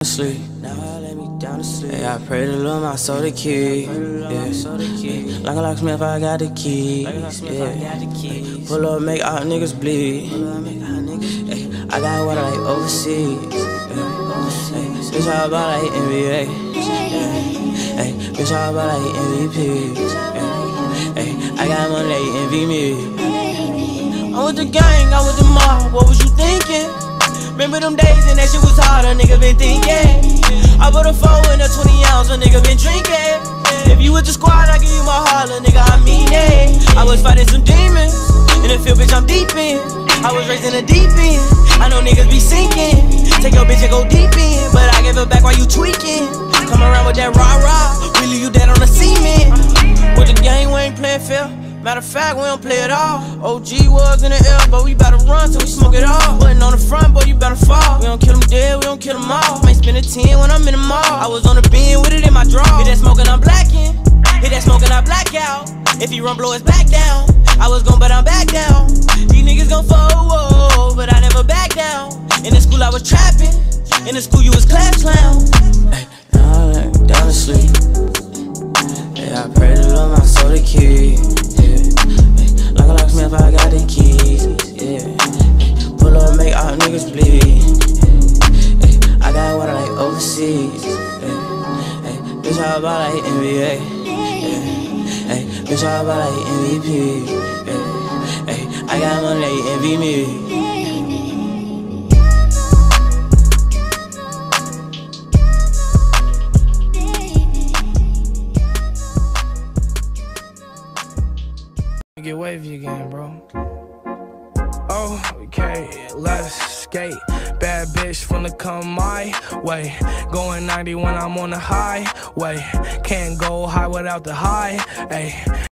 Sleep. Yeah, I pray to Lord my soul to keep. Yeah. Like a locksmith, I got the key. Yeah. Pull up, make all niggas bleed. Ay, I got water like overseas. Bitch, all about like NBA. Ay, bitch, all about like MVP. Ay, I got money, they envy me. I'm with the gang, I'm with the mob. What was you thinking? Remember them days and that shit was hard, a nigga been thinking. I put a 4 in a 20 ounce, a nigga been drinking. If you with the squad, I give you my heart, a nigga, I mean it. I was fighting some demons, in the field, bitch, I'm deep in. I was raised in the deep end, I know niggas be sinking. Take your bitch and go deep in, but I give it back while you tweaking. Come around with that rah-rah, we leave you dead on the cement. With the gang, we ain't playing fair. Matter of fact, we don't play at all. OG was in the air, but we bout to run till we smoke it all. Button on the front, boy, you better fall. We don't kill them dead, we don't kill them all. Might spend a 10 when I'm in the mall. I was on the beam with it in my draw. Hit that smoking, I'm blacking. Hit that smoking, I black out. If he run, blow his back down. I was gon' but I'm back down. These niggas gon' fall, whoa, but I never back down. In the school, I was trapping. In the school, you was class clown. Hey, now I lay down to sleep. Yeah, I pray to Lord my soul to keep. Like a locksmith, I got the keys, yeah. Pull up, make all niggas bleed. I got water like overseas. Bitch, all about like NBA. Bitch, all about like MVP. I got money, they envy me. Get wavy again, bro. Okay, let's skate. Bad bitch finna come my way. Going 90 when I'm on the highway. Can't go high without the high. Ay.